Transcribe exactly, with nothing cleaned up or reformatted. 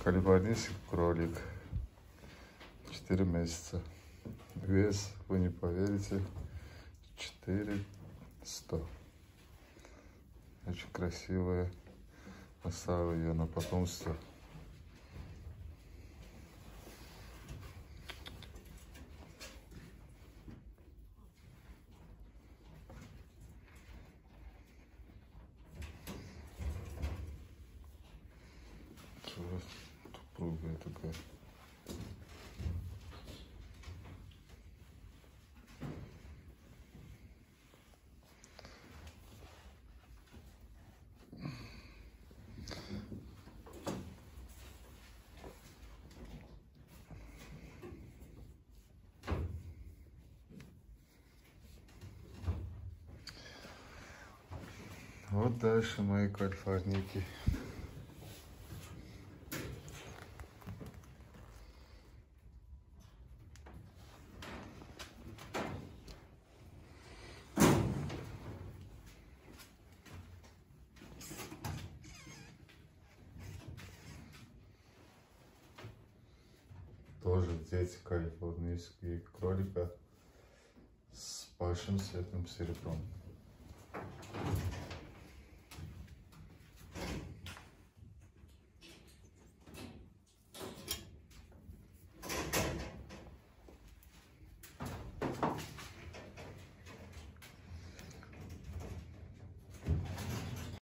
Калифорнийский кролик. четыре месяца. Вес, вы не поверите, четыре сто. Очень красивая. Оставил ее на потомство. Тупругая такая. Вот дальше мои калифорнийки. Тоже дети калифорнийские кролика с большим светлым серебром.